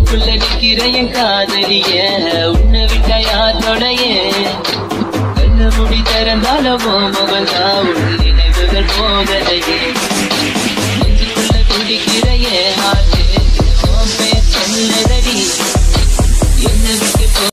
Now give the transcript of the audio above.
கண்ணுக்குள்ள நிக்கிற என் காதலிய உன்னை விட்டா யாத்தோடைய கண்ண முடி திறந்தாலும் முகந்தா உன் நினைவுகள் போகலையே